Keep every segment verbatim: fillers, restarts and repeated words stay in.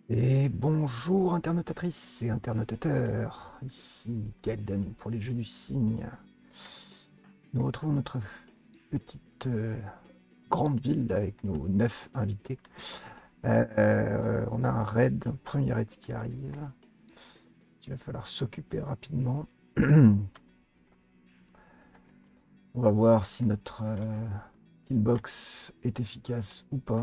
Et bonjour internautatrices et internautateurs, ici Galden pour les Jeux du Cygne. Nous retrouvons notre petite euh, grande ville avec nos neuf invités. Euh, euh, on a un raid, un premier raid qui arrive. Il va falloir s'occuper rapidement. On va voir si notre euh, killbox est efficace ou pas.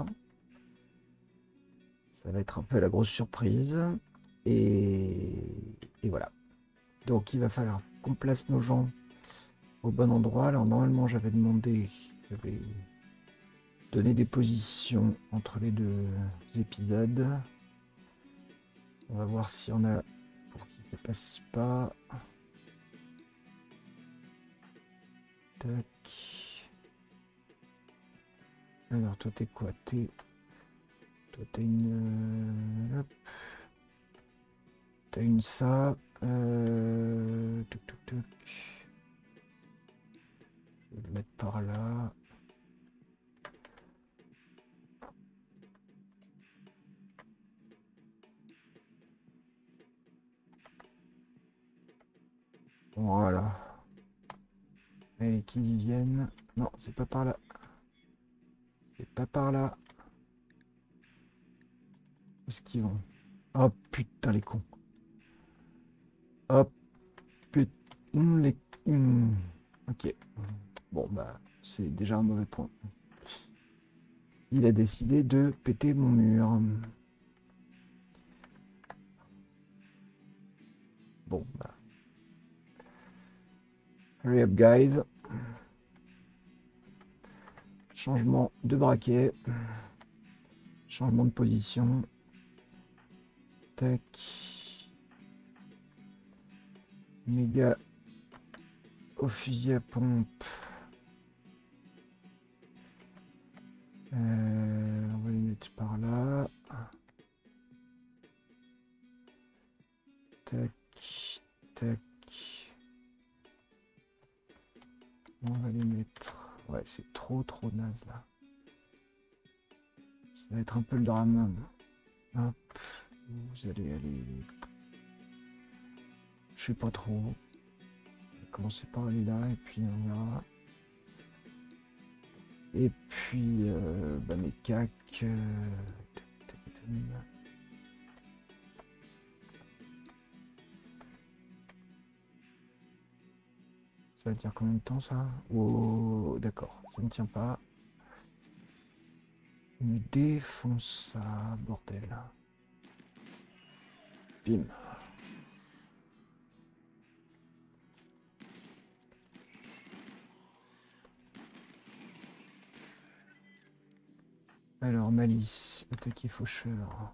Ça va être un peu la grosse surprise. Et, et voilà. Donc il va falloir qu'on place nos gens au bon endroit. Alors normalement j'avais demandé, j'avais donné des positions entre les deux épisodes. On va voir si on a pour qu'il ne passe pas. Tac. Alors toi t'es quoi? T'es. Toi t'as une. Hop. T'as une ça. Euh... Toc toc toc. Je vais le mettre par là. Voilà. Allez, qu'ils y viennent. Non, c'est pas par là. C'est pas par là. Où est-ce qu'ils vont? Oh putain, les cons. Oh putain, les... Hmm. Ok. Bon, bah, c'est déjà un mauvais point. Il a décidé de péter mon mur. Bon, bah. Hurry up, guys. Changement de braquet. Changement de position. Tac. Méga au fusil à pompe. Euh, on va les mettre par là. Tac. Tac. On va les mettre. Ouais, c'est trop trop naze là. Ça va être un peu le drame. Hop. Vous allez aller. Je sais pas trop. Je vais commencer par aller là et puis on verra. Et puis euh, bah mes cacs. Euh... Ça va dire combien de temps ça? Oh d'accord, ça ne tient pas. Il me défonce ça, bordel. Bim. Alors, malice, attaquer faucheur.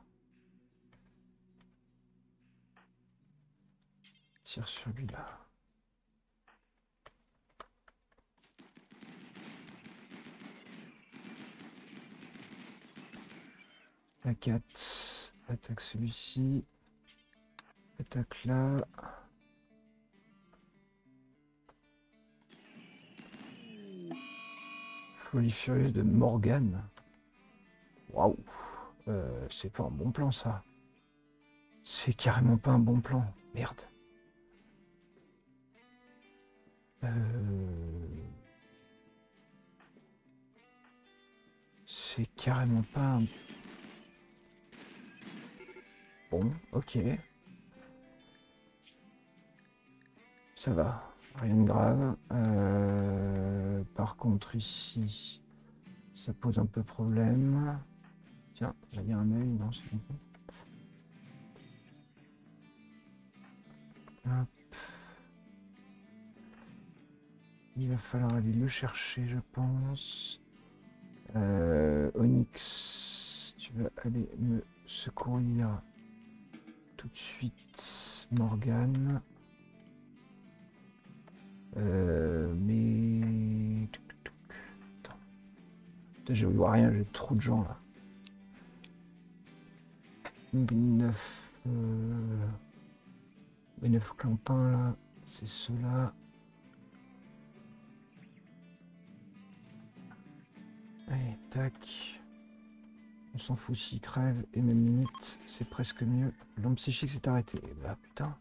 Tire sur lui là. La quatre. Attaque celui-ci. Attaque là. Folie furieuse de Morgane. Waouh. Euh, c'est pas un bon plan ça. C'est carrément pas un bon plan. Merde. Euh... C'est carrément pas un... Bon, ok. Ça va. Rien de grave. Euh... Par contre, ici, ça pose un peu problème. Tiens, là, il y a un œil. Non, c'est bon. Hop. Il va falloir aller le chercher, je pense. Euh, Onyx, tu vas aller me secourir tout de suite, Morgane. Euh, mais... Attends. Putain, je vois rien, j'ai trop de gens là. B neuf... Euh... B neuf clampins là, c'est ceux-là. Allez, tac. On s'en fout s'il crève, et même limite, c'est presque mieux. L'homme psychique s'est arrêté. Bah putain.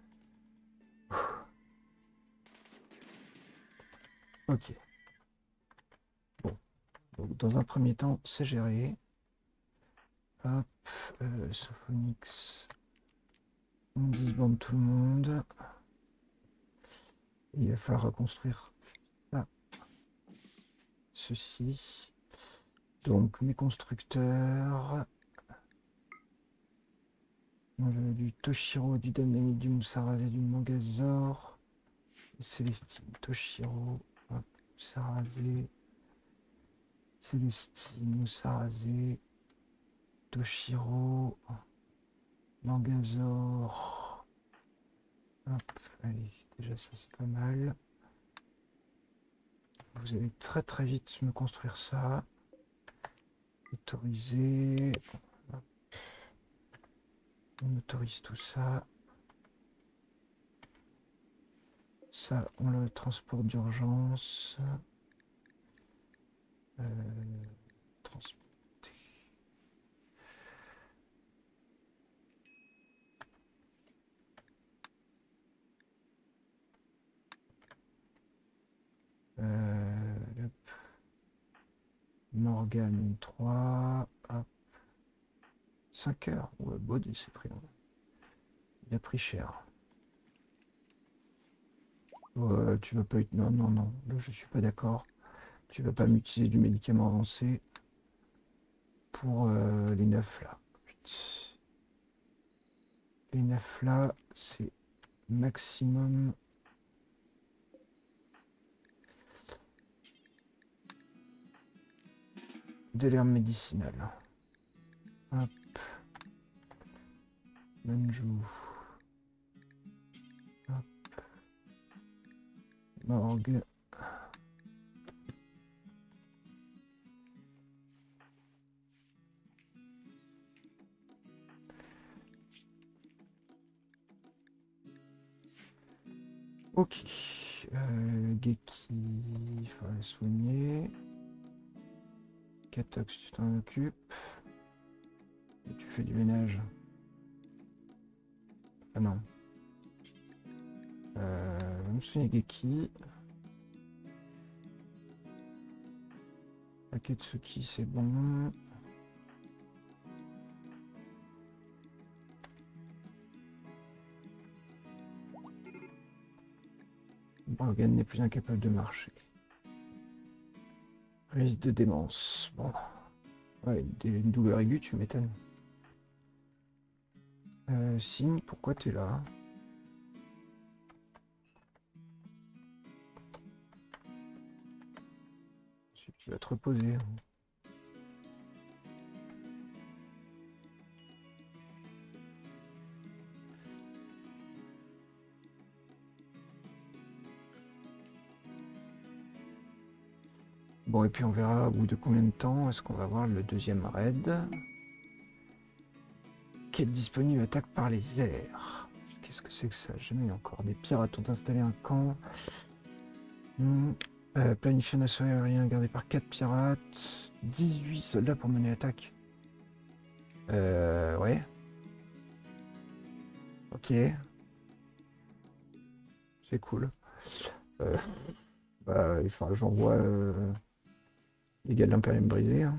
Ok. Bon. Donc, dans un premier temps, c'est géré. Hop. Euh, Sophonix. On disbande tout le monde. Il va falloir reconstruire ça. Ceci. Donc, mes constructeurs. Du Toshiro, du Danami, du Musarase, du Mangazor. Célestine, Toshiro. Hop, Musarase. Célestine, Musarase. Toshiro. Mangazor. Hop, allez, déjà ça c'est pas mal. Vous allez très très vite me construire ça. Autoriser. Hop. On autorise tout ça. Ça, on le transport d'urgence. Euh, transporter. Euh, hop. Morgane trois. Hop. cinq heures. Ouais, bon, c'est pris. Il a pris cher. Ouais, tu vas pas être... Non, non, non. Là, je suis pas d'accord. Tu vas pas m'utiliser du médicament avancé pour euh, les neuf là. Putain. Les neuf là, c'est maximum. De l'herbe médicinale. Hop. Manjou. Hop. Morgue. Ok. Euh, Geki, il faudrait soigner. Katox, tu t'en occupes. Et tu fais du ménage. Ah non. Euh, on me soigner Geki. Aketsuki, c'est bon. Morgane n'est plus incapable de marcher. Risque de démence. Bon. Ouais, une douleur aiguë, tu m'étonnes. Euh, Signe, pourquoi t'es là? Tu vas te reposer. Bon, et puis on verra au bout de combien de temps est-ce qu'on va voir le deuxième raid. Quête disponible, attaque par les airs. Qu'est-ce que c'est que ça? Jamais encore. Des pirates ont installé un camp. Hmm. Euh, planifier un assaut aérien gardé par quatre pirates. dix-huit soldats pour mener l'attaque. Euh, ouais. Ok. C'est cool. Euh, bah, il faudra que j'envoie euh, les gars de l'Impérium brisé. Hein.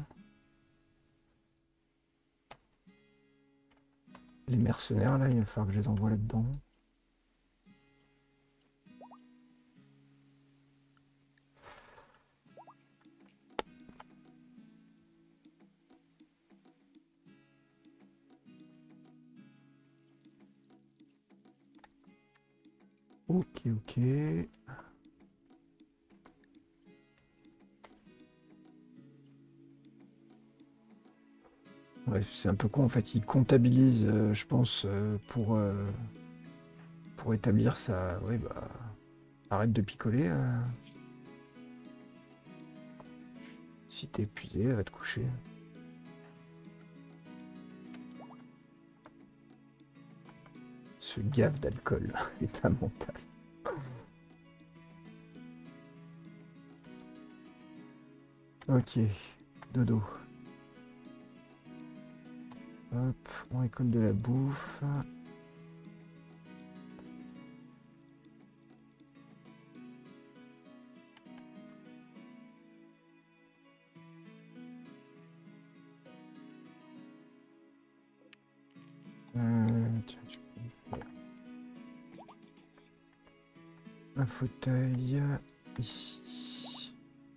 Les mercenaires, là, il va falloir que je les envoie là-dedans. Ok, ok. Ouais, c'est un peu con en fait, il comptabilise, euh, je pense, euh, pour, euh, pour établir ça. Ouais, bah, arrête de picoler. Euh. Si t'es épuisé, va te coucher. Ce gaffe d'alcool est un mental. Ok, dodo. Hop, on récolte de la bouffe. Euh, tiens, tu peux faire un fauteuil ici.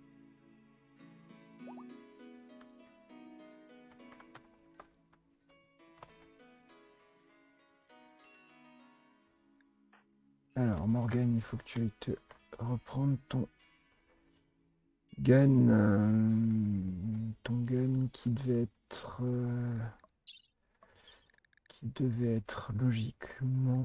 Alors Morgane, il faut que tu ailles te reprendre ton gun, euh, ton gun qui devait être, euh, qui devait être logiquement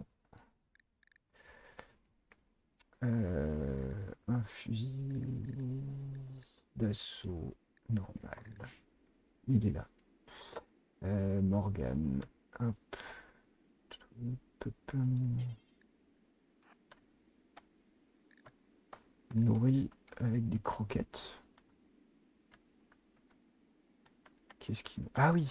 euh, un fusil d'assaut normal. Il est là. Euh, Morgane, hop, hop, hop. Nourri avec des croquettes. Qu'est-ce qu'il... Ah oui!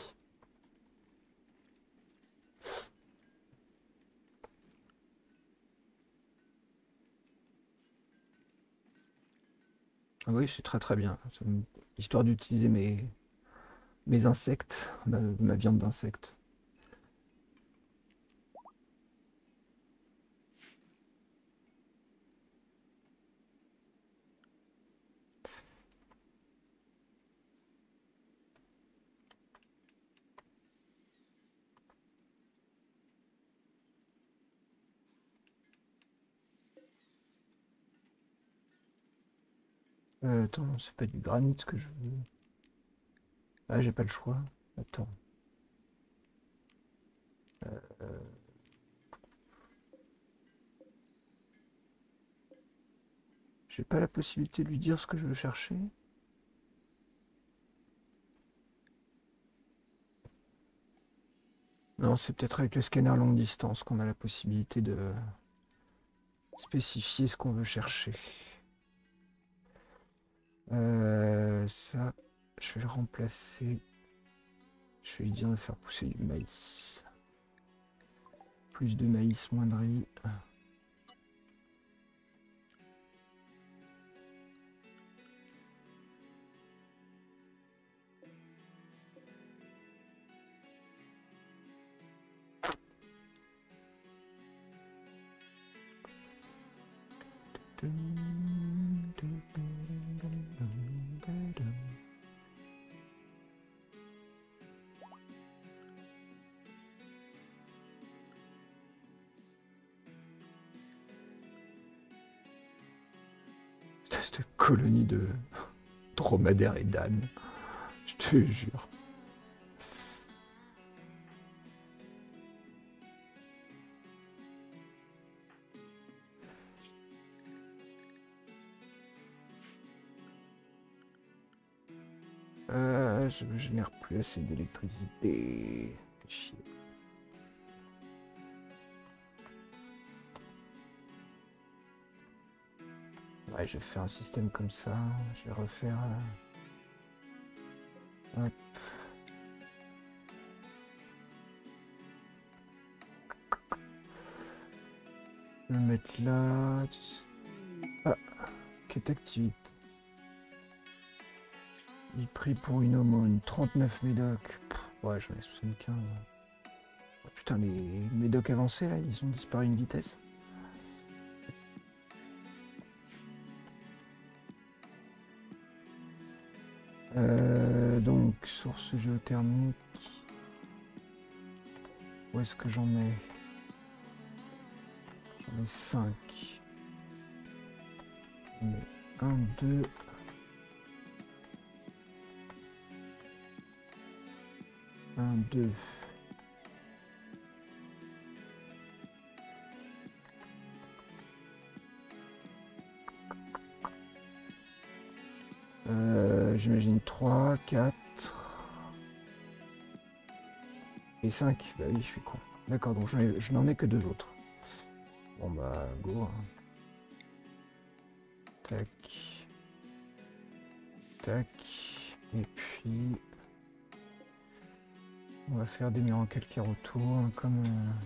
Ah oui, c'est très très bien. Me... Histoire d'utiliser mes... mes insectes, ma, ma viande d'insectes. Euh, attends, c'est pas du granit que je veux. Ah, j'ai pas le choix. Attends. Euh, euh... J'ai pas la possibilité de lui dire ce que je veux chercher. Non, c'est peut-être avec le scanner longue distance qu'on a la possibilité de spécifier ce qu'on veut chercher. Euh, ça, je vais le remplacer. Je vais lui dire de faire pousser du maïs. Plus de maïs, moins de riz. Cette colonie de dromadaires et d'ânes, je te jure. Euh, je ne génère plus assez d'électricité. Chier. Ouais, je vais faire un système comme ça. Je vais refaire... Euh... Hop. Je vais le mettre là. Ah, quelle activité. Il prie pour une aumône. trente-neuf médocs. Ouais, j'en ai soixante-quinze. Oh, putain, les médocs avancés, là, ils ont disparu une vitesse. Euh, donc, source géothermique. Où est-ce que j'en ai? J'en ai cinq. J'en ai un, deux. un, deux. Euh, J'imagine trois, quatre. Et cinq. Bah oui, je suis con. D'accord, donc je n'en ai que deux autres. Bon bah, go. Hein. Tac. Tac. Et puis... On va faire des murs en calcaire autour, hein, comme...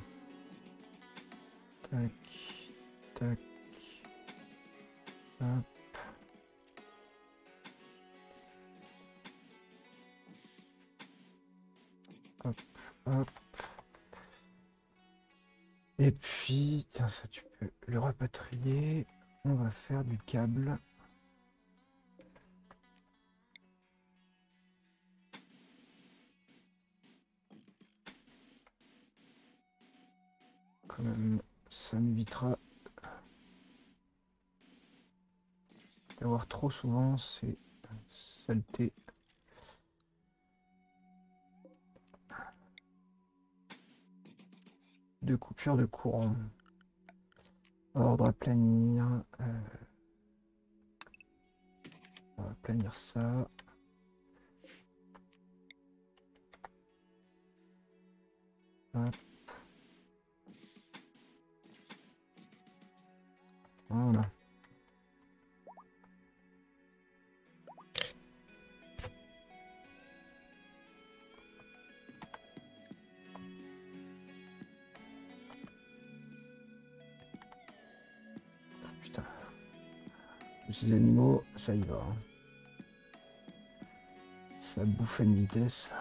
Euh... Tac, tac, hop. Hop, hop. Et puis, tiens, ça tu peux le rapatrier. On va faire du câble. Quand même, ça m'évitera d'avoir trop souvent ces saletés. De coupure de courant. Ordre à planir. Euh, on va planir ça. Hop. Voilà. Putain. Tous ces animaux, ça y va. Hein. Ça bouffe à une vitesse.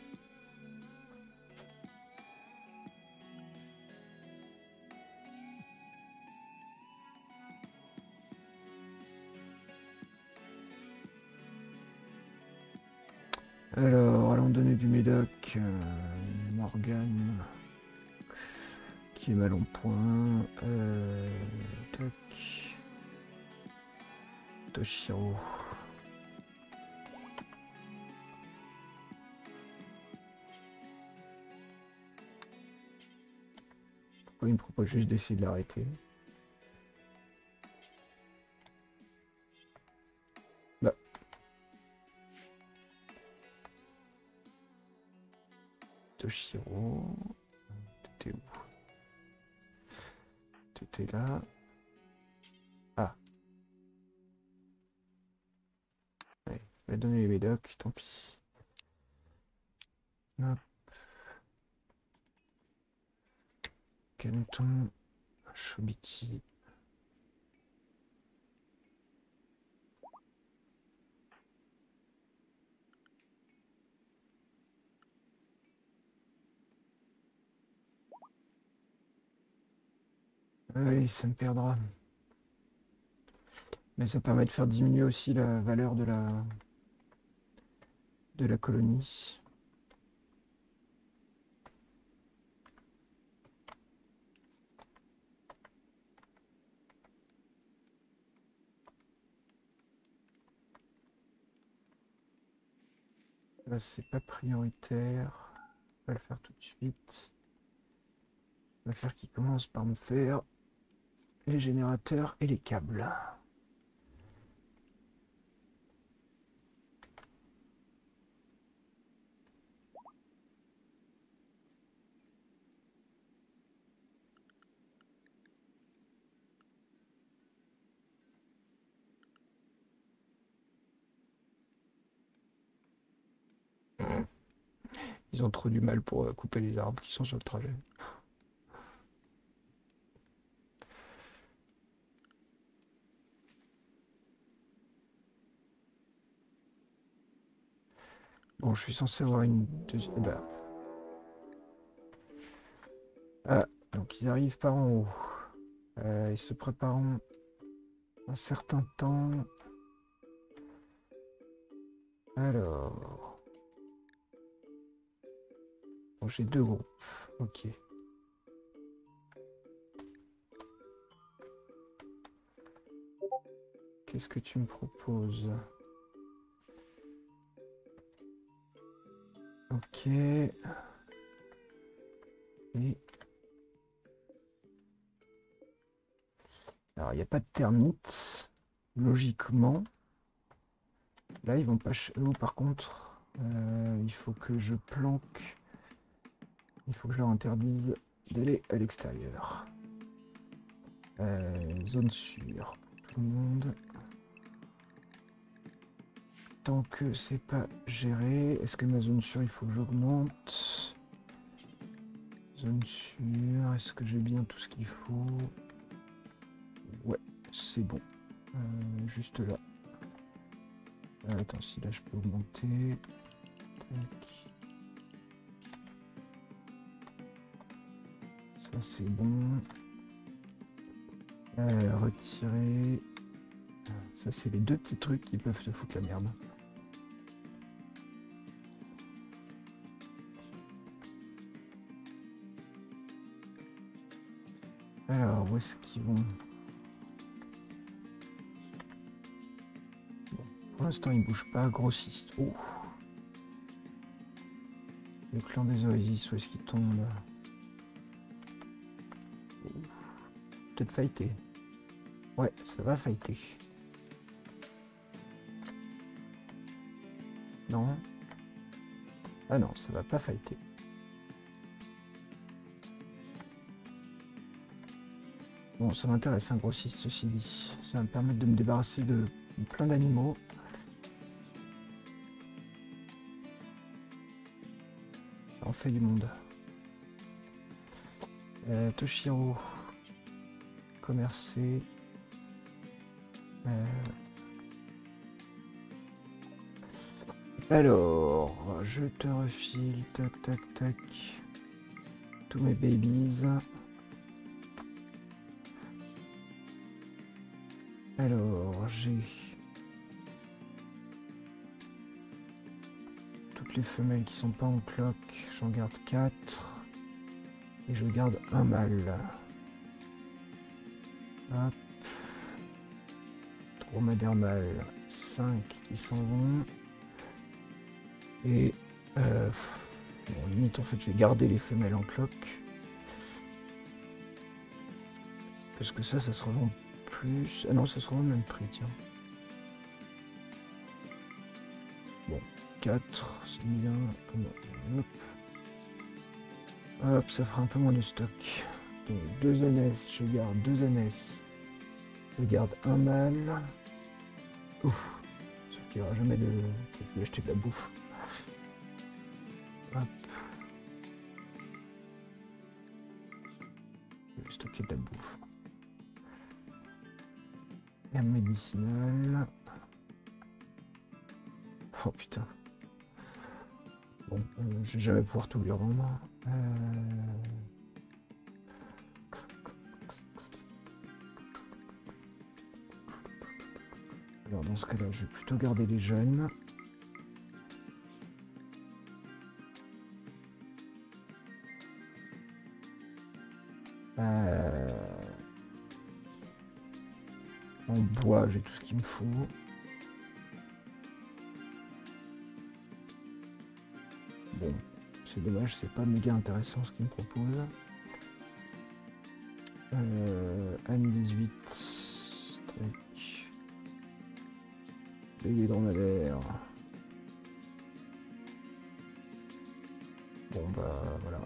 Alors, allons donner du médoc. Euh, Morgane. Qui est mal en point. Euh, toc. Toshiro. Pourquoi il me propose juste d'essayer de l'arrêter? Bah. Toshiro. T'étais où? T'étais là. Ah. Ouais, il va donner les médocs, tant pis. Hop. Canton. Shobiki. Oui, ça me perdra. Mais ça permet de faire diminuer aussi la valeur de la de la colonie. Là, c'est pas prioritaire. On va le faire tout de suite. On va faire qu'il commence par me faire les générateurs et les câbles. Ils ont trop du mal pour euh, couper les arbres qui sont sur le trajet. Bon, je suis censé avoir une deuxième... Eh ben... Ah, donc ils arrivent par en haut. Euh, ils se préparent un certain temps. Alors... Bon, j'ai deux groupes. Ok. Qu'est-ce que tu me proposes? Ok. Et... Alors, il n'y a pas de termites. Logiquement. Là, ils vont pas... Oh, par contre, euh, il faut que je planque... Il faut que je leur interdise d'aller à l'extérieur. Euh, zone sûre pour tout le monde. tant que c'est pas géré. Est-ce que ma zone sûre, il faut que j'augmente? Zone sûre, est-ce que j'ai bien tout ce qu'il faut? Ouais, c'est bon. Euh, juste là. Euh, attends, si là je peux augmenter. Tac. Ça c'est bon. Euh, retirer. Ça c'est les deux petits trucs qui peuvent te foutre la merde. Alors, où est-ce qu'ils vont? Bon, pour l'instant, ils bougent pas. Grossiste. Oh. Le clan des Oasis, où est-ce qu'ils tombent? Oh. Peut-être fighter. Ouais, ça va fighter. Non. Ah non, ça va pas fighter. Bon, ça m'intéresse un grossiste, ceci dit. Ça va me permettre de me débarrasser de plein d'animaux. Ça en fait du monde. Euh, Toshiro. Commercer. Euh... Alors, je te refile. Tac, tac, tac. Tous mes babies. Alors, j'ai toutes les femelles qui sont pas en cloque, j'en garde quatre et je garde un mâle. Hop. Dromadaire mâle, cinq qui s'en vont. Et euh, bon, limite en fait je vais garder les femelles en cloque. Parce que ça, ça se revend plus. Ah non, ça se revend le même prix, tiens. Bon, quatre, c'est bien. Hop. Hop, ça fera un peu moins de stock. Donc deux ânesses, je garde deux ânesses. Je garde un mâle. Ouf. Sauf qu'il n'y aura jamais de... Je vais acheter de la bouffe. Hop. Je vais stocker de la bouffe. Et un médicinal. Oh putain. Bon, euh, je vais jamais pouvoir tout lui rendre. Euh... Alors dans ce cas-là, je vais plutôt garder les jeunes. Euh... En bois, j'ai tout ce qu'il me faut. Bon, c'est dommage, c'est pas méga intéressant ce qu'il me propose. Euh, M dix-huit. Tac. Bébé dromadaire. Bon bah voilà.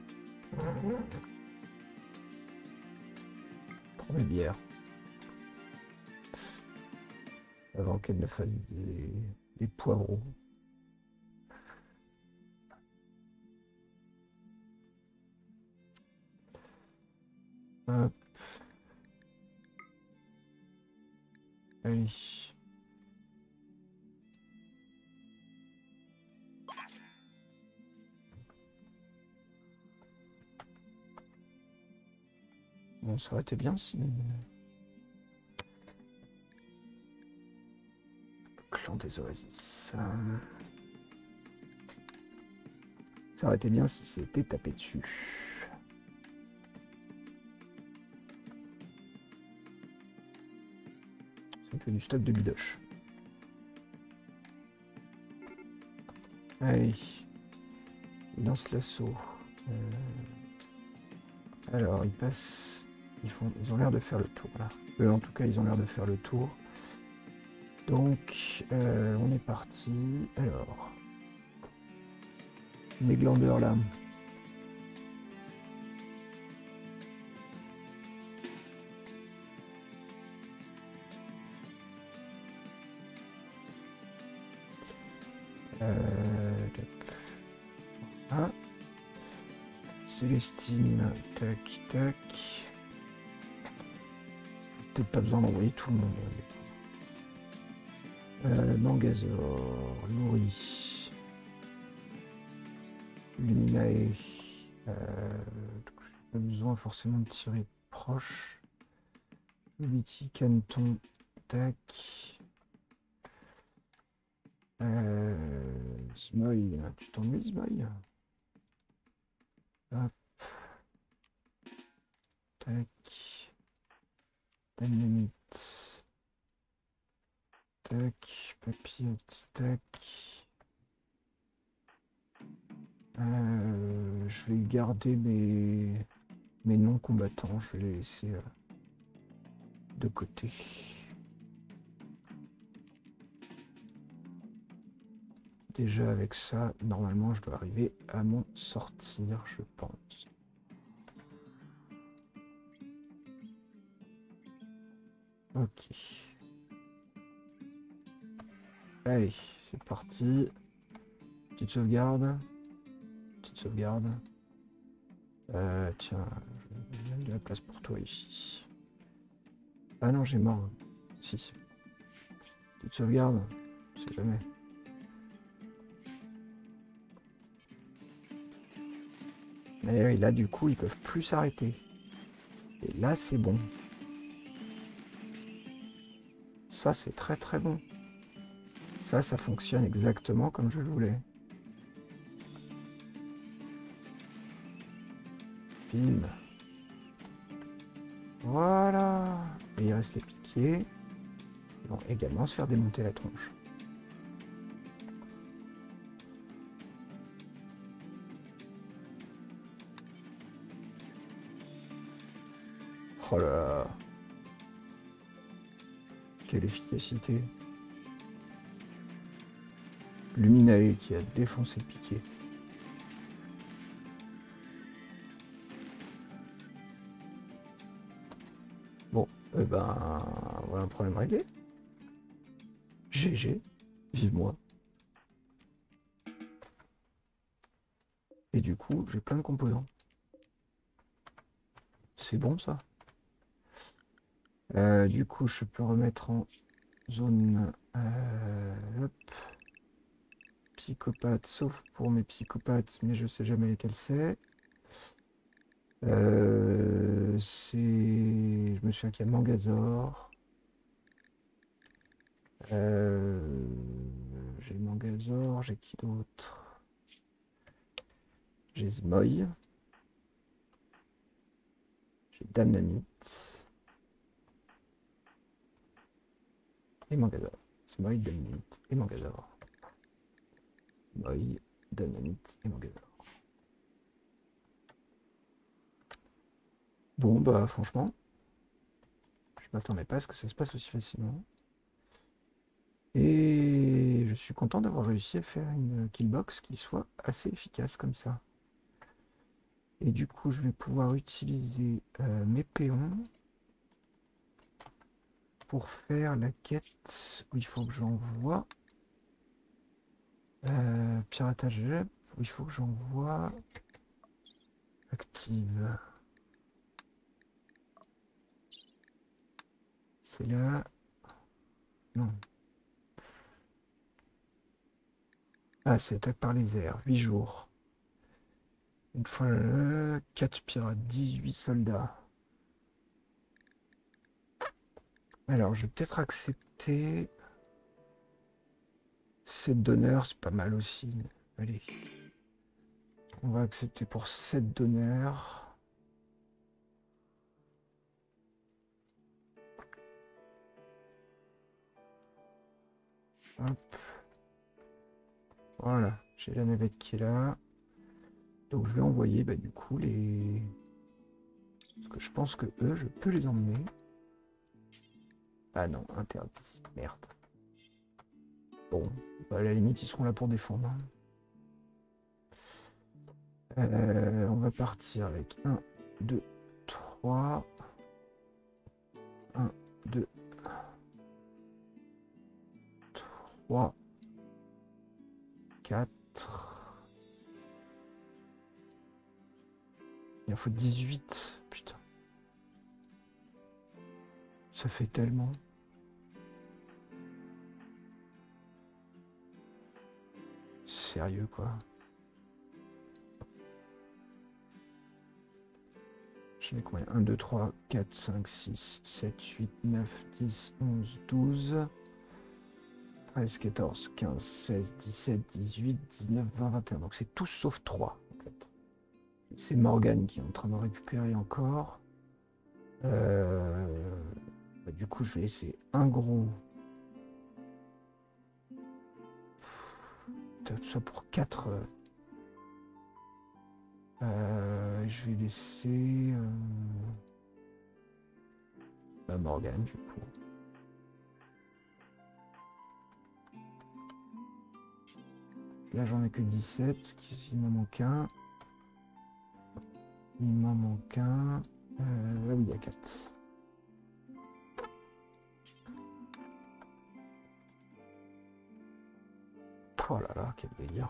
Prends mes bières. Avant qu'elle ne fasse des, des poivrons. Hop. Allez. Bon, ça aurait été bien si... Clan des Oasis. Ça... ça aurait été bien si c'était tapé dessus. Ça me fait du stock de bidoche. Allez. Il lance l'assaut. Euh... Alors, ils passent... Ils, font... ils ont l'air de faire le tour, là. Eux, en tout cas, ils ont l'air de faire le tour. Donc, euh, on est parti. Alors, mes glandeurs là. Euh, ah. Célestine, tac, tac. Peut-être pas besoin d'envoyer tout le monde. Euh, Mangazor, Lori, Luminae. Euh, pas besoin forcément de tirer proche. Uliti, Canton, tac. Euh, Smoy, tu t'ennuies, Smoy? Hop. Tac. Dynamite. Tac. Papillote, tac. Euh, je vais garder mes, mes non-combattants, je vais les laisser euh, de côté. Déjà avec ça, normalement je dois arriver à m'en sortir, je pense. Ok. Allez, c'est parti. Petite sauvegarde. Petite sauvegarde. Euh, tiens, il y a de la place pour toi ici. Ah non, j'ai mort. Si. Petite sauvegarde. Je sais jamais. Et là, du coup, ils peuvent plus s'arrêter. Et là, c'est bon. Ça, c'est très très bon. Ça, ça fonctionne exactement comme je le voulais. Bim. Voilà. Et il reste les piquets. Ils vont également se faire démonter la tronche. Oh là là. Quelle efficacité. Luminae qui a défoncé le piquet. Bon, eh ben, voilà un problème réglé. G G, vive moi. Et du coup, j'ai plein de composants. C'est bon ça. Euh, du coup, je peux remettre en zone euh, hop, psychopathe, sauf pour mes psychopathes, mais je sais jamais lesquels c'est. Euh, c'est... Je me souviens qu'il y a Mangazor. Euh, j'ai Mangazor, j'ai qui d'autre? J'ai Zmoy. J'ai Dynamite. Et Mangazor. Zmoy, Dynamite et Mangazor. Zmoy, Dynamite et Mangazor. Bon, bah franchement, je m'attendais pas à ce que ça se passe aussi facilement. Et je suis content d'avoir réussi à faire une killbox qui soit assez efficace comme ça. Et du coup, je vais pouvoir utiliser euh, mes péons pour faire la quête où il faut que j'envoie euh, piratage où il faut que j'envoie active. C'est là. Non. Ah, c'est attaque par les airs. huit jours. Une fois là, quatre pirates, dix-huit soldats. Alors, je vais peut-être accepter. sept d'honneur, c'est pas mal aussi. Allez. On va accepter pour sept d'honneur. Hop. Voilà, j'ai la navette qui est là. Donc je vais envoyer bah, du coup les... Parce que je pense que eux, je peux les emmener. Ah non, interdit. Merde. Bon, bah, à la limite, ils seront là pour défendre. Euh, on va partir avec un, deux, trois. un, deux, trois. quatre. Il en faut dix-huit. Putain. Ça fait tellement. Sérieux quoi. J'en ai combien? un, deux, trois, quatre, cinq, six, sept, huit, neuf, dix, onze, douze, treize, quatorze, quinze, seize, dix-sept, dix-huit, dix-neuf, vingt, vingt et un. Donc c'est tout sauf trois en fait. C'est Morgane qui est en train de récupérer encore. Euh... Bah, du coup je vais laisser un gros. Tout ça pour quatre. Euh... Je vais laisser... Euh... Bah, Morgane du coup. Là j'en ai que dix-sept, il m'en manque un. Il m'en manque un. Euh, là oui, il y a quatre. Oh là là, quel délire.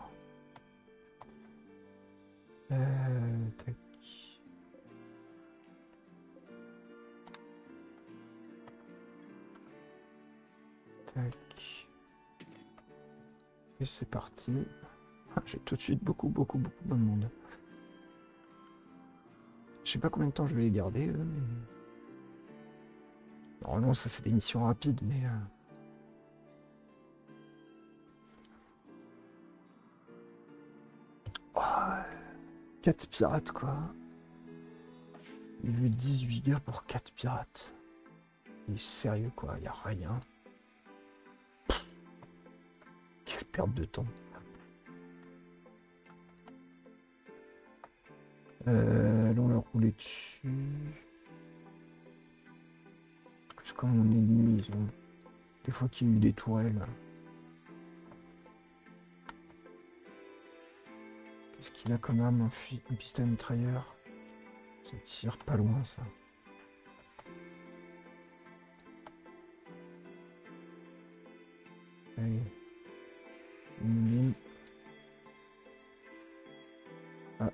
Euh, tac. Tac. Et c'est parti. J'ai tout de suite beaucoup, beaucoup, beaucoup de monde. Je sais pas combien de temps je vais les garder, eux, mais... Normalement, ça, c'est des missions rapides, mais... Euh... Oh, quatre pirates, quoi. Il y a eu dix-huit gars pour quatre pirates. Il est sérieux, quoi. Il y a rien. Pff, quelle perte de temps. Euh, allons leur rouler dessus. Parce que comme on est nuit, ils ont... Des fois qu'il y a eu des tourelles. Qu'est-ce qu'il a comme arme? Un fusil, une pistolet mitrailleur. Ça tire pas loin, ça. Allez. Une ligne. Ah.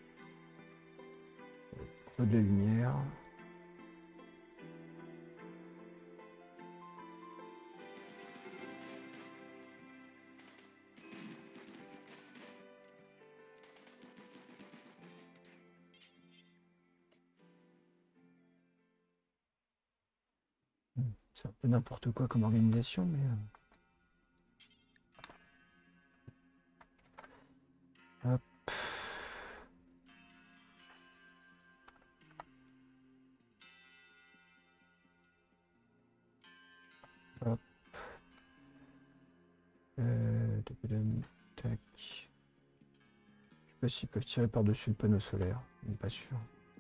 De la lumière. C'est un peu n'importe quoi comme organisation, mais... Euh... Hop. Hop. Euh... Tac. Je sais pas s'ils peuvent tirer par-dessus le panneau solaire. On n'est pas sûr.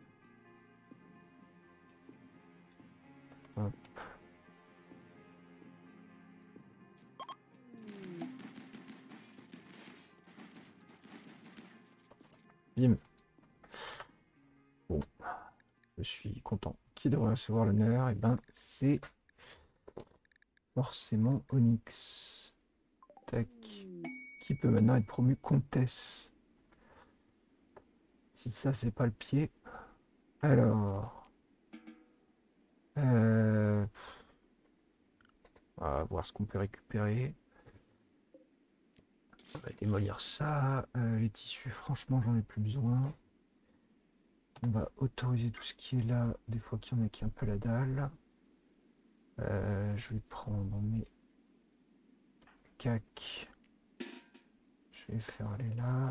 Hop. Bim. Bon. Je suis content. Qui devrait recevoir l'honneur? Et ben, c'est forcément Onyx. Tac. Qui peut maintenant être promu comtesse? Si ça, c'est pas le pied. Alors. Euh... On va voir ce qu'on peut récupérer. On va démolir ça. Euh, les tissus, franchement, j'en ai plus besoin. On va autoriser tout ce qui est là. Des fois qu'il y en a qui est un peu la dalle. Euh, je vais prendre mes cacs. Je vais faire aller là.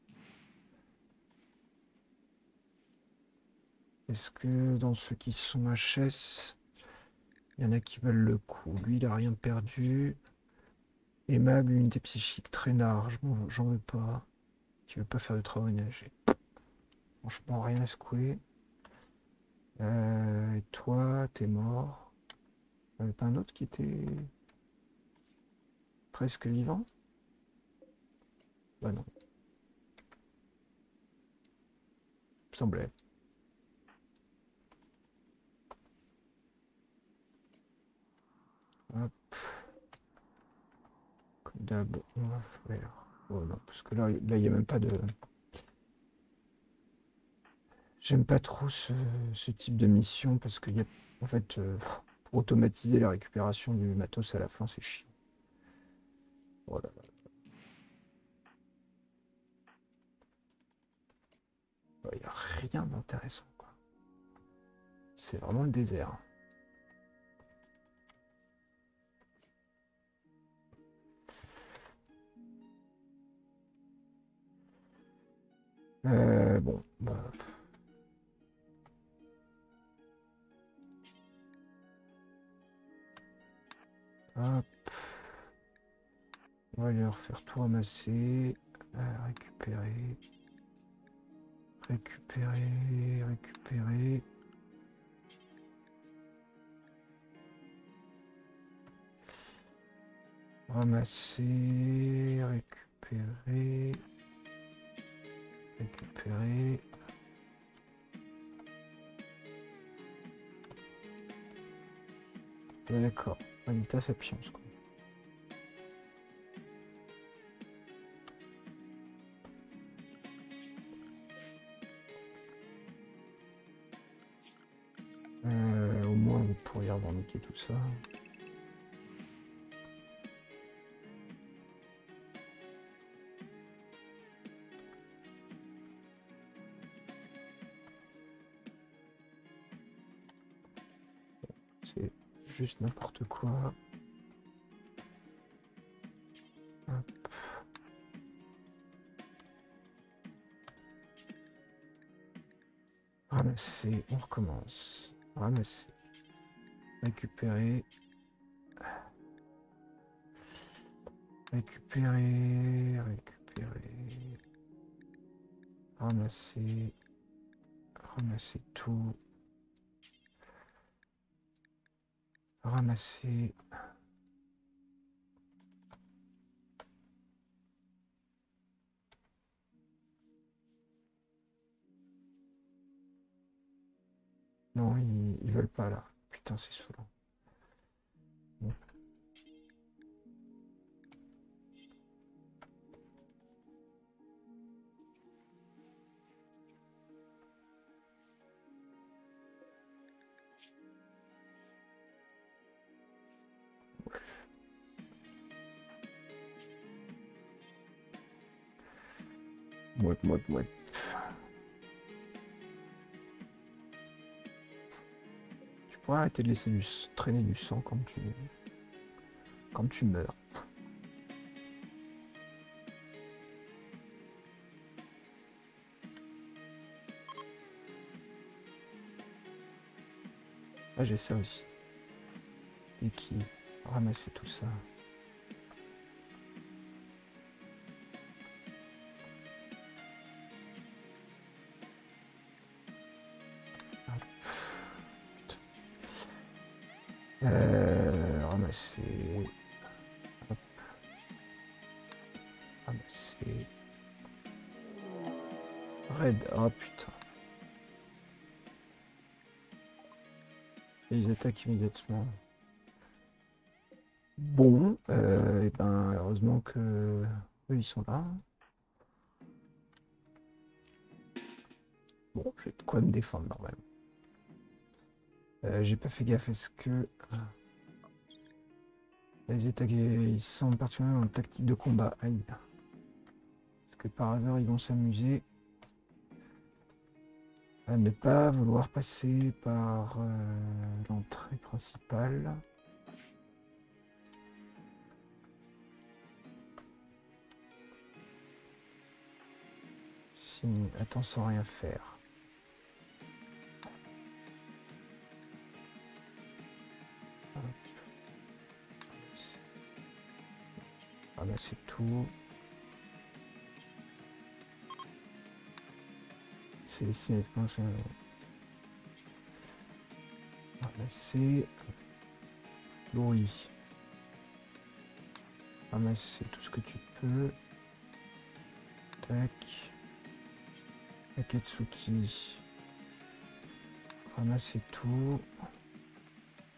Est-ce que dans ceux qui sont H S, il y en a qui veulent le coup? Lui, il a rien perdu. Aimable, unité psychique, traînard, j'en veux pas. Qui veut pas faire de travaux ménagers. Franchement, rien à secouer. Euh, et toi, t'es mort. Il n'y avait pas un autre qui était presque vivant? Bah non. Il me semblait. Hop. Comme d'hab, on va faire Oh non, parce que là, là, il n'y a même pas de... J'aime pas trop ce, ce type de mission parce qu'il y a, en fait, euh, pour automatiser la récupération du matos à la fin, c'est chiant. Oh là là. Il n'y a rien d'intéressant, quoi. C'est vraiment le désert. Euh, bon, bah... Hop. On va aller refaire tout ramasser. Euh, récupérer. Récupérer. Récupérer. Ramasser. Récupérer. Récupérer. Ouais, d'accord. Anita Sapiens, quoi. Euh, au moins, vous pourriez revendiquer tout ça. C'est juste n'importe quoi. Hop. Ramasser, on recommence. Ramasser. Récupérer. Récupérer, récupérer. Ramasser. Ramasser tout. Ramasser. Non, ils, ils veulent pas là. Putain, c'est saoulant. Bon. Mouette, mouette, mouette. Tu pourrais arrêter de laisser du, traîner du sang quand tu, quand tu meurs. Ah, j'ai ça aussi. Et qui ramasser tout ça. Euh, ramasser. Hop. Ramasser. Raid. Oh putain. Et ils attaquent immédiatement. Bon, euh, et ben heureusement que eux ils sont là. Bon, j'ai de quoi me défendre normalement. Euh, j'ai pas fait gaffe, est-ce que... Les attaques, ils sont particulièrement en tactique de combat. Aïe. Est-ce que par hasard ils vont s'amuser à ne pas vouloir passer par euh, l'entrée principale? Si... Attends, sans rien faire. Ah bah c'est tout. C'est destiné à se ramasser. Lori. Ramasser tout ce que tu peux. Tac. Akatsuki. Ramasser tout.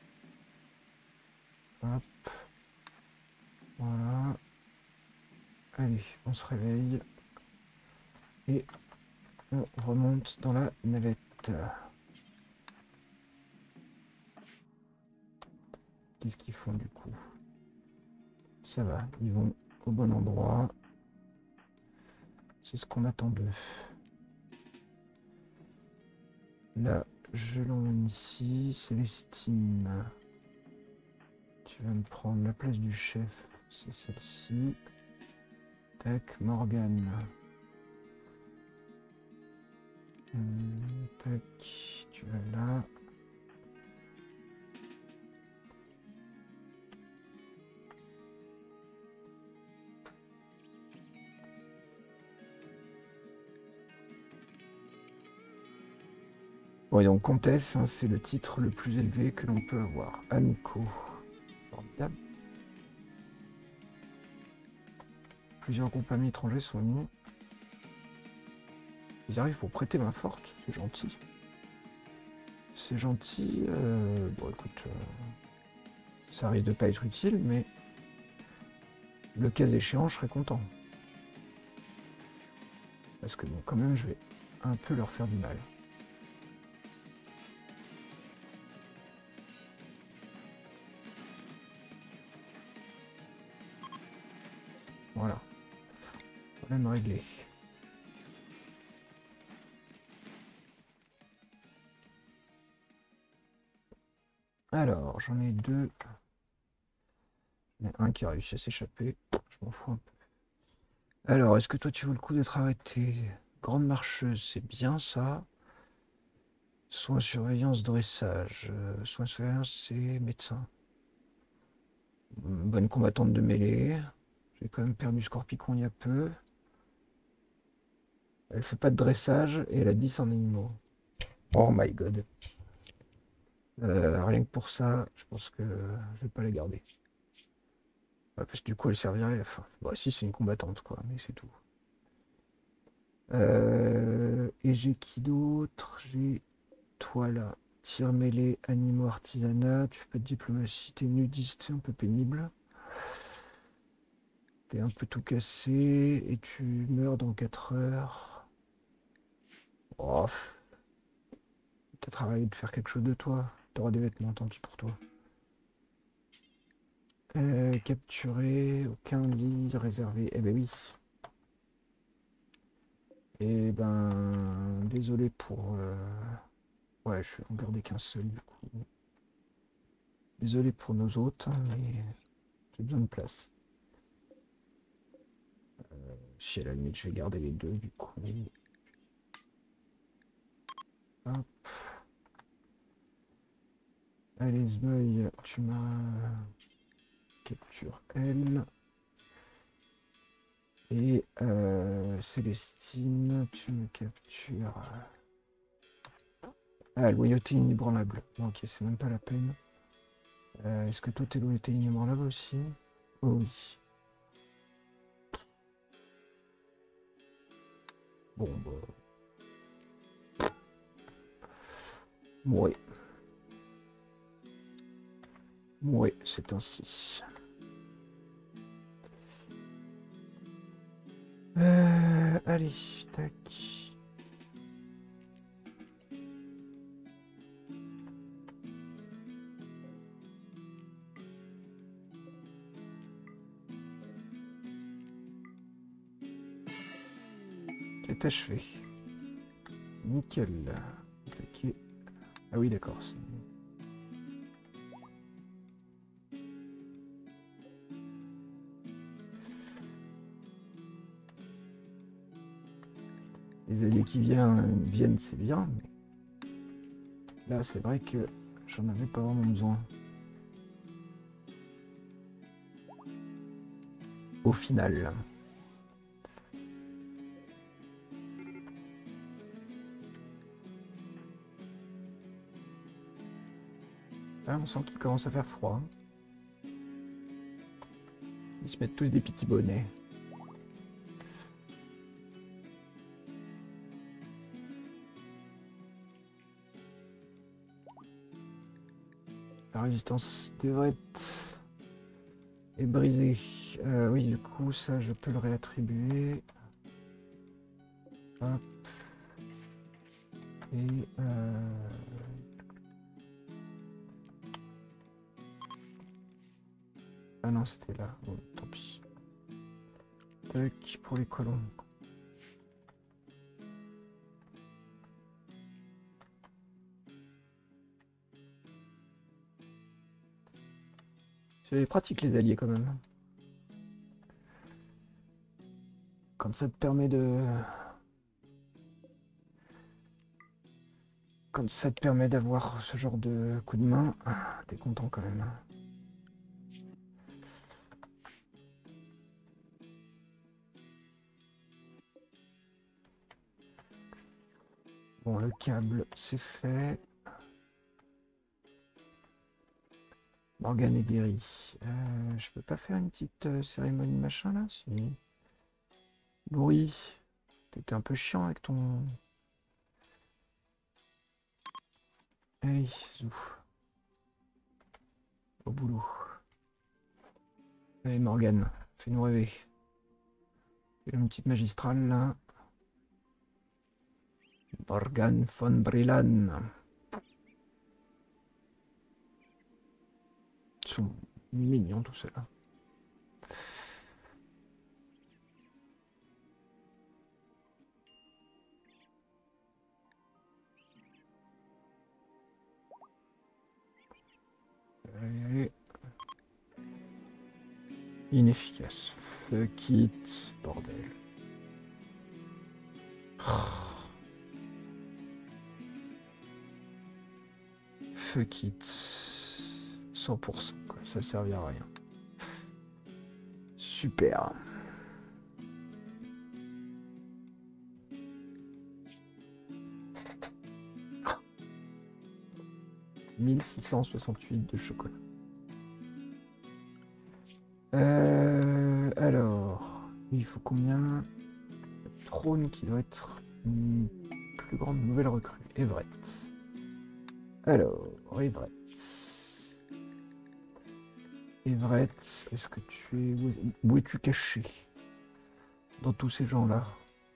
Hop. Voilà. Allez, on se réveille. Et on remonte dans la navette. Qu'est-ce qu'ils font du coup? Ça va, ils vont au bon endroit. C'est ce qu'on attend d'eux. Là, je l'emmène ici. Célestine. Tu vas me prendre la place du chef. C'est celle-ci. Tac, Morgane. Hum, tac, tu vas là. Voyons, comtesse, hein, c'est le titre le plus élevé que l'on peut avoir. Amico. Formidable. Plusieurs groupes amis étrangers sont venus. Ils arrivent pour prêter main forte, c'est gentil. C'est gentil. Euh, bon, écoute, euh, ça risque de pas être utile, mais le cas échéant, je serais content. Parce que bon, quand même, je vais un peu leur faire du mal. Voilà. Problème réglé. Alors, j'en ai deux. Il y en a un qui a réussi à s'échapper. Je m'en fous un peu. Alors, est-ce que toi, tu veux le coup d'être arrêté? Grande marcheuse, c'est bien ça. Soins, surveillance, dressage. Euh, soins, surveillance, c'est médecin. Bonne combattante de mêlée. J'ai quand même perdu Scorpicon il y a peu. Elle fait pas de dressage et elle a dix en animaux. Oh my god. Euh, rien que pour ça, je pense que je vais pas la garder. Ouais, parce que du coup, elle servirait. Enfin, bon, si, c'est une combattante, quoi, mais c'est tout. Euh, et j'ai qui d'autre? J'ai toi là. Tir mêlé, animaux, artisanat. Tu fais de diplomatie, t'es nudiste, c'est un peu pénible. T'es un peu tout cassé et tu meurs dans quatre heures. Oh, t'as travaillé de faire quelque chose de toi. T'auras des vêtements, tant pis pour toi. Euh, capturé, aucun lit réservé. Eh ben oui. Et ben, désolé pour... euh, Ouais, je vais en garder qu'un seul du coup. Désolé pour nos autres, hein, mais j'ai besoin de place. Euh, si à la limite, je vais garder les deux du coup. Hop. Allez, Zmeuil, tu m'as... Capture elle. Et euh, Célestine, tu me captures... Ah, loyauté inébranlable. Bon, ok, c'est même pas la peine. Euh, Est-ce que toi, t'es loyauté inébranlable aussi? Oh oui. Bon, bah... Ouais. Ouais, c'est ainsi. Euh, allez, tac. Quête achevée. Nickel. Attaquer. Ah oui, d'accord. Les alliés qui viennent, viennent c'est bien, mais là, c'est vrai que j'en avais pas vraiment besoin. Au final. Là, on sent qu'il commence à faire froid. Ils se mettent tous des petits bonnets. La résistance devrait être est brisé. Euh, oui, du coup, ça, je peux le réattribuer. Hop. Et... Euh... Ah non, c'était là. Bon, tant pis. Tac, pour les colons. C'est pratique les alliés quand même. Comme ça te permet de... Comme ça te permet d'avoir ce genre de coup de main, t'es content quand même. Bon, le câble, c'est fait. Morgane est guéri. Euh, je peux pas faire une petite euh, cérémonie machin là si... Louis, t'étais un peu chiant avec ton... Allez, zou. Au boulot. Allez Morgane, fais-nous rêver. Fais une petite magistrale là. Morgane von Brillan. Ils sont mignons tout cela. Allez, allez. Inefficace. Fuck it, bordel. Fuck it. cent pour cent, quoi. Ça servira à rien. Super. mille six cent soixante-huit de chocolat. Euh, alors, il faut combien? Trône qui doit être une plus grande nouvelle recrue. Everett. Alors, Everett. Everett, est-ce que tu es... Où es-tu caché dans tous ces gens-là?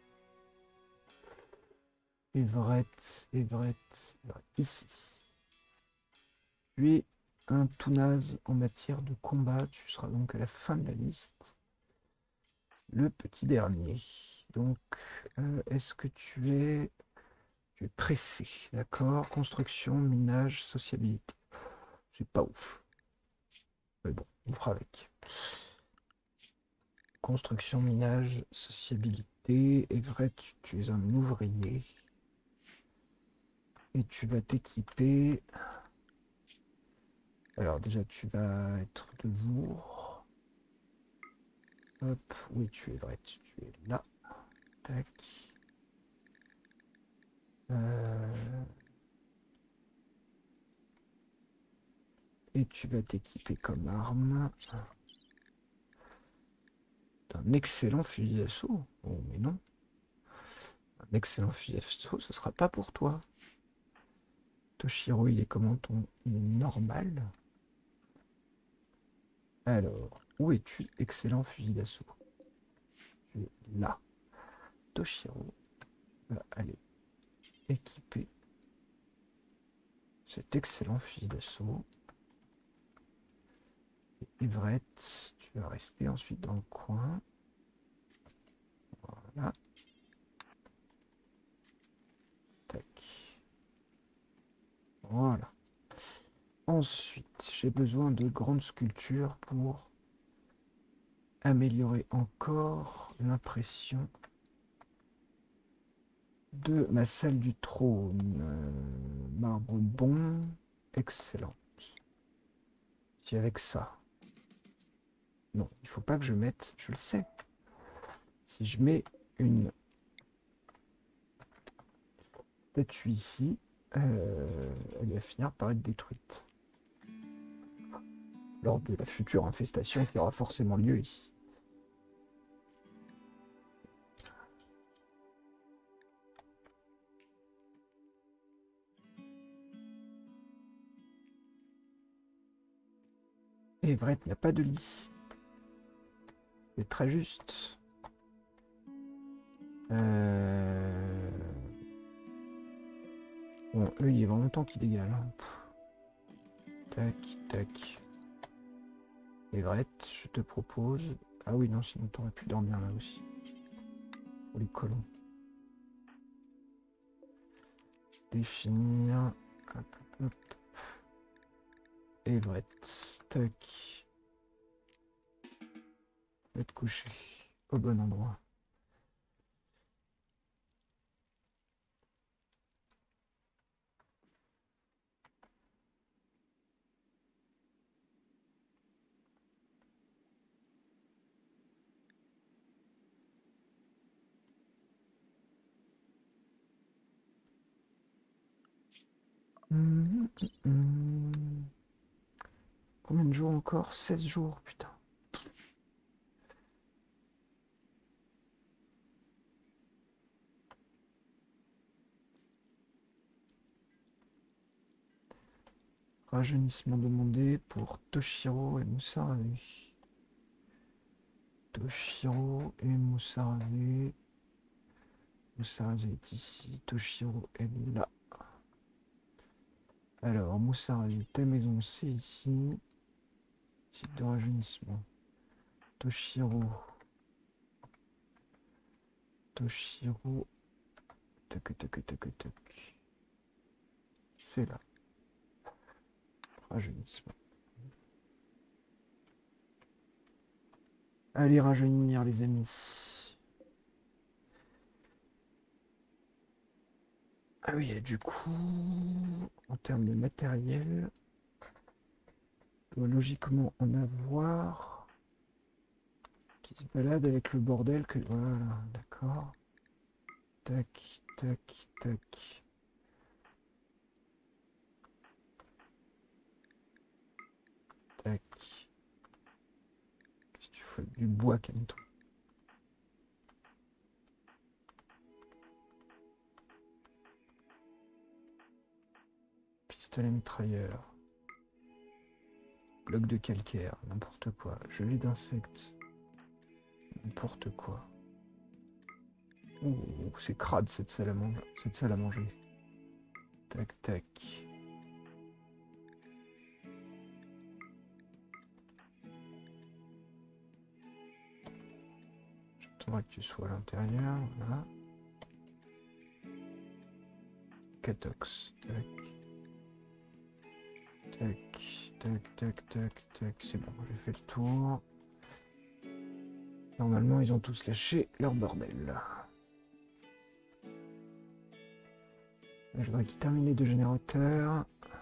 Everett, Everett, Everett, ici. Tu es un tout naze en matière de combat. Tu seras donc à la fin de la liste. Le petit dernier. Donc, euh, est-ce que tu es... Tu es pressé, d'accord? Construction, minage, sociabilité. C'est pas ouf. Mais bon, on fera avec. Construction, minage, sociabilité. Everett, tu, tu es un ouvrier. Et tu vas t'équiper. Alors déjà, tu vas être de jour. Hop, oui, tu es Everett, tu es là. Tac. Euh... Et tu vas t'équiper comme arme d'un excellent fusil d'assaut. Oh, mais non. Un excellent fusil d'assaut, ce sera pas pour toi. Toshiro, il est comment ton... Il est normal. Alors, où es-tu? Excellent fusil d'assaut. Tu es là. Toshiro va aller équiper cet excellent fusil d'assaut. Everett, tu vas rester ensuite dans le coin. Voilà. Tac. Voilà. Ensuite, j'ai besoin de grandes sculptures pour améliorer encore l'impression de ma salle du trône. Euh, marbre bon, excellent. Si avec ça. Non, il faut pas que je mette, je le sais. Si je mets une statue ici, euh, elle va finir par être détruite. Lors de la future infestation qui aura forcément lieu ici. Everett n'a pas de lit. C'est très juste. Euh... Bon, eux, il est vraiment temps qu'ils dégagent. Hein. Tac, tac. Everett, je te propose... Ah oui, non, sinon t'aurais pu dormir là aussi. Pour les colons. Définir... Hop, hop, hop. Everett, tac. Va te coucher au bon endroit. Mmh, mmh, mmh. Combien de jours encore? seize jours, putain. Rajeunissement demandé pour Toshiro et Moussarave. Toshiro et Moussarave. Moussarave est ici, Toshiro est là. Alors, Moussarave, ta maison c'est ici. Type de rajeunissement. Toshiro. Toshiro. Tac, tac, tac, tac. C'est là. Rajeunissement. Allez rajeunir les amis. Ah oui, et du coup, en termes de matériel, on doit logiquement en avoir qui se balade avec le bordel que... Voilà, d'accord. Tac, tac, tac. Tac. Qu'est-ce que tu fais? Du bois, calme-toi. Pistolet mitrailleur. Bloc de calcaire, n'importe quoi. Gelée d'insectes. N'importe quoi. Oh, c'est crade cette salle à manger. Cette salle à manger. Tac, tac. J'attendrai que tu sois à l'intérieur. Voilà. Catox. Tac. Tac, tac, tac, tac, tac. C'est bon, j'ai fait le tour. Normalement, ils ont tous lâché leur bordel. Là, je voudrais qu'ils terminent les deux générateurs.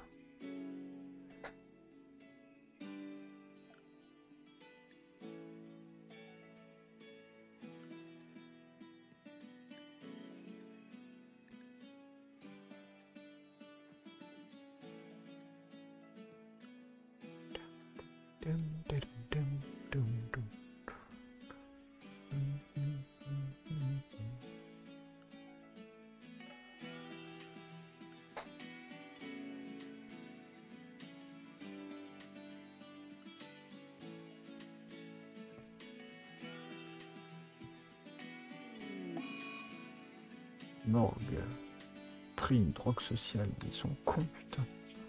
Morgue. Pris une drogue sociale. Ils sont cons, putain.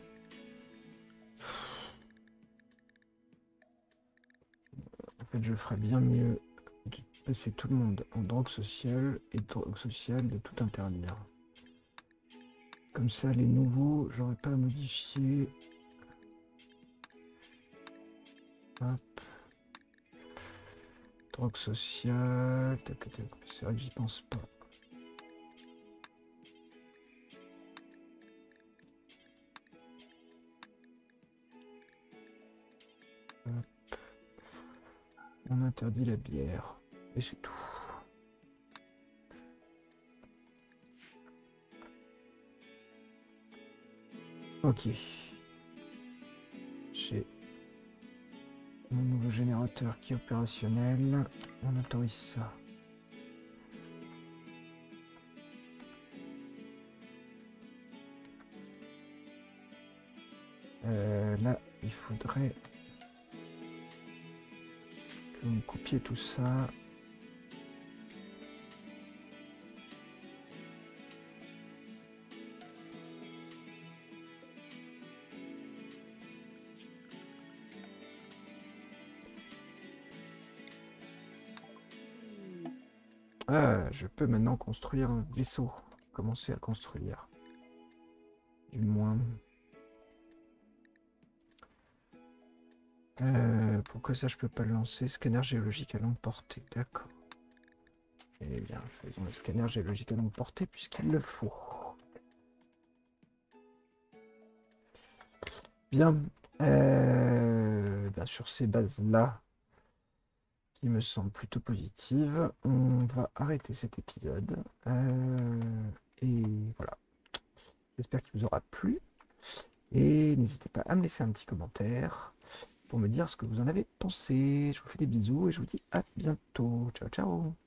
En fait, je ferais bien mieux de passer tout le monde en drogue sociale et drogue sociale de tout interdire. Comme ça, les nouveaux, j'aurais pas à modifier. Hop. Drogue sociale. Tac, tac. C'est vrai que j'y pense pas. Hop. On interdit la bière. Et c'est tout. Ok. J'ai mon nouveau générateur qui est opérationnel. On autorise ça. Euh, là, il faudrait que Donc copier tout ça. Ah, je peux maintenant construire un vaisseau. Commencer à construire. Du moins. Euh, pourquoi ça je peux pas le lancer? Scanner géologique à longue portée, d'accord. Eh bien, faisons le scanner géologique à longue portée puisqu'il le faut. Bien. Euh, bien sur ces bases-là, qui me semblent plutôt positives, on va arrêter cet épisode. Euh, et voilà. J'espère qu'il vous aura plu. Et n'hésitez pas à me laisser un petit commentaire pour me dire ce que vous en avez pensé. Je vous fais des bisous et je vous dis à bientôt. Ciao, ciao.